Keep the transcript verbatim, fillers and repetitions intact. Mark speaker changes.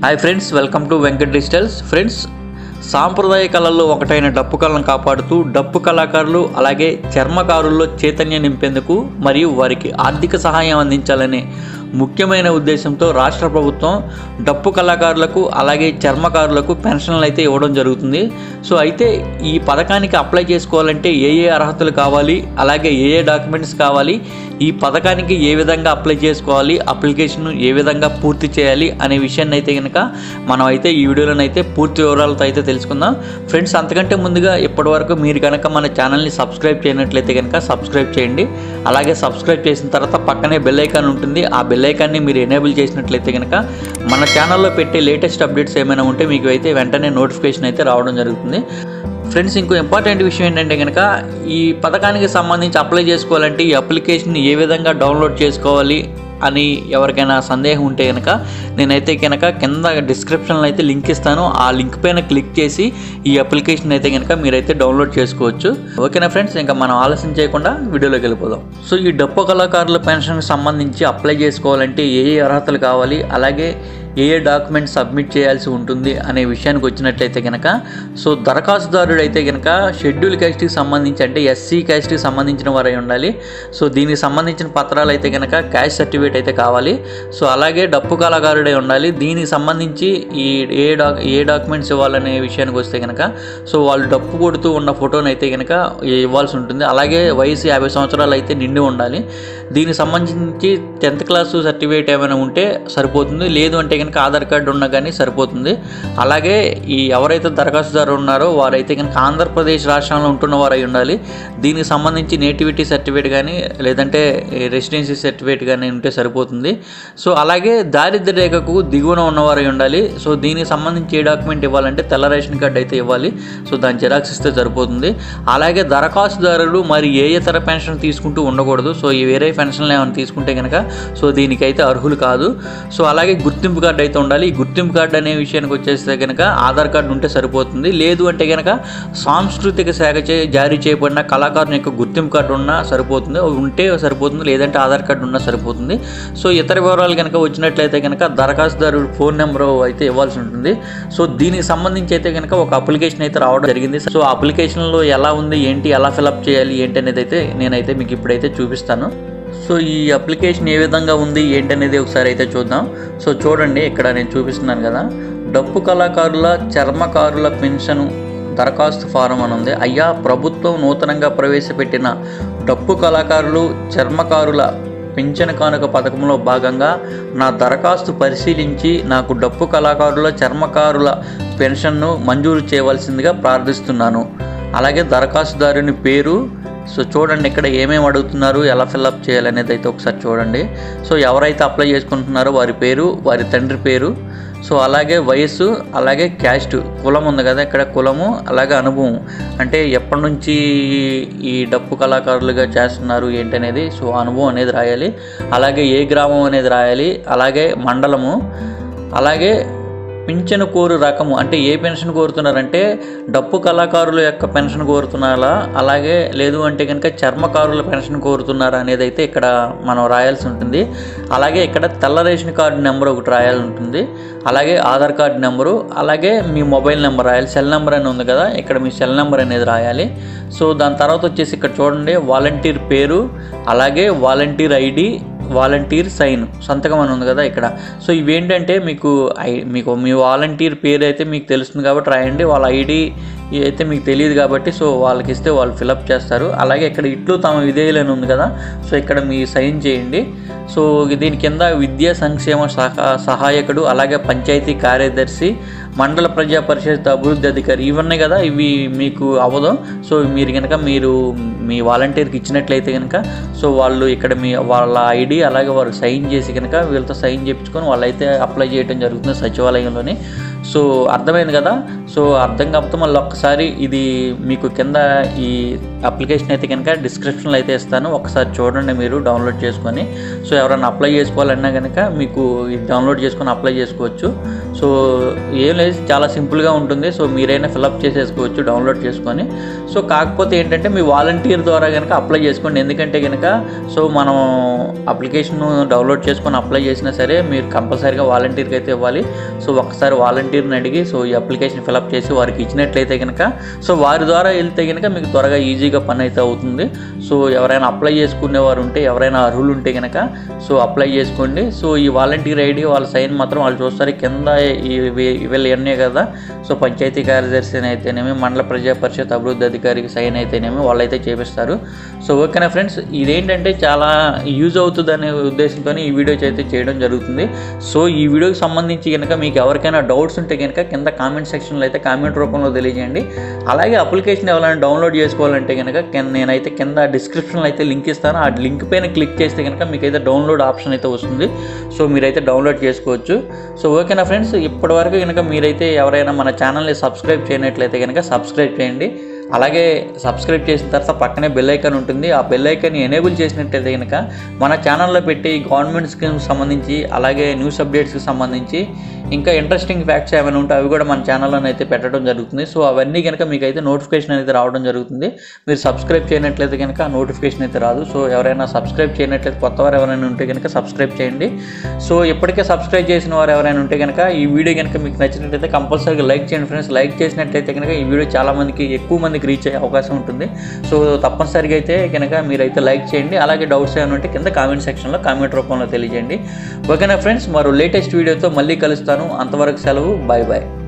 Speaker 1: Hi friends, welcome to Venkat Digitals. Friends, సాంప్రదాయ కళల్లో ఒకటైన డప్పు కళను కాపాడుతూ డప్పు కళాకారులు అలాగే చర్మకారుల్లో చైతన్యం నింపేందుకు మరియు వారికి ఆర్థిక సహాయం అందించాలనే ముఖ్యమైన ఉద్దేశంతో రాష్ట్ర ప్రభుత్వం డప్పు కళాకారులకు అలాగే చర్మకారులకు పెన్షన్లు అయితే ఇవ్వడం జరుగుతుంది. సో అయితే ఈ పథకానికి అప్లై చేసుకోవాలంటే ఏ ఏ అర్హతలు కావాలి, అలాగే ఏ ఏ డాక్యుమెంట్స్ కావాలి, ఈ పథకానికి ఏ విధంగా అప్లై చేసుకోవాలి, అప్లికేషన్ ఏ విధంగా పూర్తి చేయాలి అనే విషయాన్ని అయితే కనుక మనం అయితే ఈ వీడియోలో అయితే పూర్తి వివరాలతో అయితే తెలుసుకుందాం. ఫ్రెండ్స్, అంతకంటే ముందుగా ఇప్పటివరకు మీరు కనుక మన ఛానల్ని సబ్స్క్రైబ్ చేయనట్లయితే కనుక సబ్స్క్రైబ్ చేయండి. అలాగే సబ్స్క్రైబ్ చేసిన తర్వాత పక్కనే బెల్ ఐకాన్ ఉంటుంది. ఆ బెల్ ఐకాన్ని మీరు ఎనేబుల్ చేసినట్లయితే కనుక మన ఛానల్లో పెట్టే లేటెస్ట్ అప్డేట్స్ ఏమైనా ఉంటే మీకు అయితే వెంటనే నోటిఫికేషన్ అయితే రావడం జరుగుతుంది. ఫ్రెండ్స్, ఇంకో ఇంపార్టెంట్ విషయం ఏంటంటే కనుక ఈ పథకానికి సంబంధించి అప్లై చేసుకోవాలంటే ఈ అప్లికేషన్ ఏ విధంగా డౌన్లోడ్ చేసుకోవాలి అని ఎవరికైనా సందేహం ఉంటే కనుక నేనైతే కనుక కింద డిస్క్రిప్షన్లో అయితే లింక్ ఇస్తాను. ఆ లింక్ పైన క్లిక్ చేసి ఈ అప్లికేషన్ అయితే కనుక మీరైతే డౌన్లోడ్ చేసుకోవచ్చు. ఓకేనా ఫ్రెండ్స్, ఇంకా మనం ఆలస్యం చేయకుండా వీడియోలోకి వెళ్ళిపోదాం. సో ఈ డప్పు కళాకారుల పెన్షన్కి సంబంధించి అప్లై చేసుకోవాలంటే ఏ ఏ అర్హతలు కావాలి, అలాగే ఏ ఏ డాక్యుమెంట్స్ సబ్మిట్ చేయాల్సి ఉంటుంది అనే విషయానికి వచ్చినట్లయితే కనుక సో దరఖాస్తుదారుడు అయితే కనుక షెడ్యూల్ క్యాస్ట్కి సంబంధించి అంటే ఎస్సీ క్యాస్ట్కి సంబంధించిన వారై ఉండాలి. సో దీనికి సంబంధించిన పత్రాలు అయితే కనుక క్యాస్ట్ సర్టిఫికేట్ అయితే కావాలి. సో అలాగే డప్పు కళాకారుడే ఉండాలి. దీనికి సంబంధించి ఈ ఏ డా ఏ డాక్యుమెంట్స్ ఇవ్వాలనే విషయానికి వస్తే కనుక సో వాళ్ళు డప్పు కొడుతూ ఉన్న ఫోటోని అయితే కనుక ఇవ్వాల్సి ఉంటుంది. అలాగే వయసు యాభై సంవత్సరాలు అయితే నిండి ఉండాలి. దీనికి సంబంధించి టెన్త్ క్లాసు సర్టిఫికేట్ ఏమైనా ఉంటే సరిపోతుంది. లేదు అంటే కనుక ఆధార్ కార్డు ఉన్నా కానీ సరిపోతుంది. అలాగే ఈ ఎవరైతే దరఖాస్తుదారు ఉన్నారో వారైతే కనుక ఆంధ్రప్రదేశ్ రాష్ట్రంలో ఉంటున్న వారు అయి ఉండాలి. దీనికి సంబంధించి నేటివిటీ సర్టిఫికేట్ కానీ లేదంటే రెసిడెన్సీ సర్టిఫికేట్ కానీ ఉంటే సరిపోతుంది. సో అలాగే దారిద్ర్య రేఖకు దిగువన ఉన్నవారు అయి ఉండాలి. సో దీనికి సంబంధించి ఏ డాక్యుమెంట్ ఇవ్వాలంటే తెల్ల రేషన్ కార్డు అయితే ఇవ్వాలి. సో దాని జిరాక్స్ ఇస్తే సరిపోతుంది. అలాగే దరఖాస్తుదారులు మరి ఏ ఇతర పెన్షన్ తీసుకుంటూ ఉండకూడదు. సో ఈ వేరే పెన్షన్లు ఏమైనా తీసుకుంటే కనుక సో దీనికైతే అర్హులు కాదు. సో అలాగే గుర్తింపు కార్డు అయితే ఉండాలి. ఈ గుర్తింపు కార్డు అనే విషయానికి వచ్చేస్తే కనుక ఆధార్ కార్డు ఉంటే సరిపోతుంది. లేదు అంటే కనుక సాంస్కృతిక శాఖ చే జారీ చేయబడిన కళాకారుని యొక్క గుర్తింపు కార్డు ఉన్నా సరిపోతుంది. ఉంటే సరిపోతుంది, లేదంటే ఆధార్ కార్డు ఉన్నా సరిపోతుంది. సో ఇతర వివరాలు కనుక వచ్చినట్లయితే కనుక దరఖాస్తుదారుడు ఫోన్ నెంబర్ అయితే ఇవ్వాల్సి ఉంటుంది. సో దీనికి సంబంధించి అయితే కనుక ఒక అప్లికేషన్ అయితే రావడం జరిగింది. సో ఆ అప్లికేషన్లో ఎలా ఉంది, ఏంటి, ఎలా ఫిలప్ చేయాలి ఏంటి అనేది అయితే నేనైతే మీకు ఇప్పుడైతే చూపిస్తాను. సో ఈ అప్లికేషన్ ఏ విధంగా ఉంది ఏంటి అనేది ఒకసారి అయితే చూద్దాం. సో చూడండి, ఇక్కడ నేను చూపిస్తున్నాను కదా, డప్పు కళాకారుల చర్మకారుల పెన్షన్ దరఖాస్తు ఫారం అని ఉంది. అయ్యా, ప్రభుత్వం నూతనంగా ప్రవేశపెట్టిన డప్పు కళాకారులు చర్మకారుల పింఛన్ కానుక పథకంలో భాగంగా నా దరఖాస్తు పరిశీలించి నాకు డప్పు కళాకారుల చర్మకారుల పెన్షన్ను మంజూరు చేయవలసిందిగా ప్రార్థిస్తున్నాను. అలాగే దరఖాస్తుదారుని పేరు, సో చూడండి ఇక్కడ ఏమేమి అడుగుతున్నారు, ఎలా ఫిల్అప్ చేయాలనేది అయితే ఒకసారి చూడండి. సో ఎవరైతే అప్లై చేసుకుంటున్నారో వారి పేరు, వారి తండ్రి పేరు, సో అలాగే వయసు, అలాగే క్యాస్ట్, కులం ఉంది కదా ఇక్కడ కులము, అలాగే అనుభవం అంటే ఎప్పటి నుంచి ఈ డప్పు కళాకారులుగా చేస్తున్నారు ఏంటనేది, సో అనుభవం అనేది రాయాలి. అలాగే ఏ గ్రామం అనేది రాయాలి. అలాగే మండలము, అలాగే పింఛను కోరు రకము అంటే ఏ పెన్షన్ కోరుతున్నారంటే డప్పు కళాకారుల యొక్క పెన్షన్ కోరుతున్నారా, అలాగే లేదు అంటే కనుక చర్మకారుల పెన్షన్ కోరుతున్నారా అనేది అయితే ఇక్కడ మనం రాయాల్సి ఉంటుంది. అలాగే ఇక్కడ తెల్ల రేషన్ కార్డు నెంబర్ ఒకటి రాయాల్సి ఉంటుంది. అలాగే ఆధార్ కార్డు నెంబరు, అలాగే మీ మొబైల్ నెంబర్ రాయాలి. సెల్ నెంబర్ అని ఉంది కదా, ఇక్కడ మీ సెల్ నెంబర్ అనేది రాయాలి. సో దాని తర్వాత వచ్చేసి ఇక్కడ చూడండి వాలంటీర్ పేరు, అలాగే వాలంటీర్ ఐడి, వాలంటీర్ సైన్, సంతకం అని ఉంది కదా ఇక్కడ. సో ఇవేంటంటే మీకు ఐ మీకు మీ వాలంటీర్ పేరు అయితే మీకు తెలుస్తుంది కాబట్టి రాయండి. వాళ్ళ ఐడి అయితే మీకు తెలియదు కాబట్టి సో వాళ్ళకి ఇస్తే వాళ్ళు ఫిలప్ చేస్తారు. అలాగే ఇక్కడ ఇట్లు తమ విధేయులని ఉంది కదా, సో ఇక్కడ మీ సైన్ చేయండి. సో దీని కింద విద్యా సంక్షేమ సహా సహాయకుడు, అలాగే పంచాయతీ కార్యదర్శి, మండల ప్రజా పరిషత్ అభివృద్ధి అధికారి, ఇవన్నీ కదా, ఇవి మీకు అవ్వదు. సో మీరు కనుక మీరు మీ వాలంటీర్కి ఇచ్చినట్లయితే కనుక సో వాళ్ళు ఇక్కడ మీ వాళ్ళ ఐడి అలాగే వారు సైన్ చేసి కనుక వీళ్ళతో సైన్ చేయించుకొని వాళ్ళైతే అప్లై చేయడం జరుగుతుంది సచివాలయంలోని. సో అర్థమైంది కదా. సో అర్థం కాకపోతే మళ్ళీ ఒక్కసారి ఇది మీకు కింద ఈ అప్లికేషన్ అయితే కనుక డిస్క్రిప్షన్లో అయితే ఇస్తాను, ఒకసారి చూడండి మీరు డౌన్లోడ్ చేసుకొని. సో ఎవరైనా అప్లై చేసుకోవాలన్నా కనుక మీకు ఇది డౌన్లోడ్ చేసుకొని అప్లై చేసుకోవచ్చు. సో ఏం లేదు, చాలా సింపుల్గా ఉంటుంది. సో మీరైనా ఫిలప్ చేసేసుకోవచ్చు డౌన్లోడ్ చేసుకొని. సో కాకపోతే ఏంటంటే మీ వాలంటీర్ ద్వారా కనుక అప్లై చేసుకోండి. ఎందుకంటే కనుక సో మనం అప్లికేషన్ డౌన్లోడ్ చేసుకొని అప్లై చేసినా సరే మీరు కంపల్సరీగా వాలంటీర్కి అయితే ఇవ్వాలి. సో ఒకసారి వాలంటీర్ని అడిగి సో ఈ అప్లికేషన్ ఫిలప్ చేసి వారికి ఇచ్చినట్లయితే కనుక సో వారి ద్వారా వెళ్తే కనుక మీకు త్వరగా ఈజీగా పని అయితే అవుతుంది. సో ఎవరైనా అప్లై చేసుకునేవారు ఉంటే, ఎవరైనా అర్హులు ఉంటే కనుక సో అప్లై చేసుకోండి. సో ఈ వాలంటీర్ ఐడి వాళ్ళ సైన్ మాత్రం వాళ్ళు చూస్తారు. కింద వీళ్ళు ఎన్నే కదా, సో పంచాయతీ కార్యదర్శి అయితేనేమి, మండల ప్రజా పరిషత్ అభివృద్ధి అధికారికి సైన్ అయితేనేమి వాళ్ళైతే చేపిస్తారు. సో ఓకేనా ఫ్రెండ్స్, ఇదేంటంటే చాలా యూజ్ అవుతుంది అనే ఉద్దేశంతో ఈ వీడియో అయితే చేయడం జరుగుతుంది. సో ఈ వీడియోకి సంబంధించి కనుక మీకు ఎవరికైనా డౌట్స్ ఉంటే కనుక కింద కామెంట్ సెక్షన్లో అయితే కామెంట్ రూపంలో తెలియజేయండి. అలాగే అప్లికేషన్ ఎవరైనా డౌన్లోడ్ చేసుకోవాలంటే కనుక నేనైతే కింద డిస్క్రిప్షన్లో అయితే లింక్ ఇస్తాను. ఆ లింక్ పైన క్లిక్ చేస్తే కనుక మీకైతే డౌన్లోడ్ ఆప్షన్ అయితే వస్తుంది. సో మీరైతే డౌన్లోడ్ చేసుకోవచ్చు. సో ఓకేనా ఫ్రెండ్స్, ఇప్పటివరకు కనుక మీరైతే ఎవరైనా మన ఛానల్ని సబ్స్క్రైబ్ చేయనట్లయితే కనుక సబ్స్క్రైబ్ చేయండి. అలాగే సబ్స్క్రైబ్ చేసిన తర్వాత పక్కనే బెల్ ఐకాన్ ఉంటుంది. ఆ బెల్ ఐకాన్ని ఎనేబుల్ చేసినట్లయితే కనుక మన ఛానల్లో పెట్టి గవర్నమెంట్ స్కీమ్స్ సంబంధించి, అలాగే న్యూస్ అప్డేట్స్కి సంబంధించి, ఇంకా ఇంట్రెస్టింగ్ ఫ్యాక్ట్స్ ఏమైనా ఉంటే అవి కూడా మన ఛానల్లో అయితే పెట్టడం జరుగుతుంది. సో అవన్నీ కనుక మీకు అయితే నోటిఫికేషన్ అయితే రావడం జరుగుతుంది. మీరు సబ్స్క్రైబ్ చేయనట్లయితే కనుక ఆ నోటిఫికేషన్ అయితే రాదు. సో ఎవరైనా సబ్స్క్రైబ్ చేయనట్లయితే కొత్త వారు ఎవరైనా ఉంటే కనుక సబ్స్క్రైబ్ చేయండి. సో ఇప్పటికే సబ్స్క్రైబ్ చేసిన వారు ఎవరైనా ఉంటే కనుక ఈ వీడియో కనుక మీకు నచ్చినట్లయితే కంపల్సరీగా లైక్ చేయండి ఫ్రెండ్స్. లైక్ చేసినట్లయితే కనుక ఈ వీడియో చాలా మందికి, ఎక్కువ మందికి రీచ్ అయ్యే అవకాశం ఉంటుంది. సో తప్పనిసరిగా అయితే కనుక మీరైతే లైక్ చేయండి. అలాగే డౌట్స్ ఏమైనా ఉంటే కింద కామెంట్ సెక్షన్లో కామెంట్ రూపంలో తెలియజేయండి. ఓకేనా ఫ్రెండ్స్, మరో లేటెస్ట్ వీడియోతో మళ్ళీ కలుస్తాను. అంతవరకు సెలవు, బాయ్ బాయ్.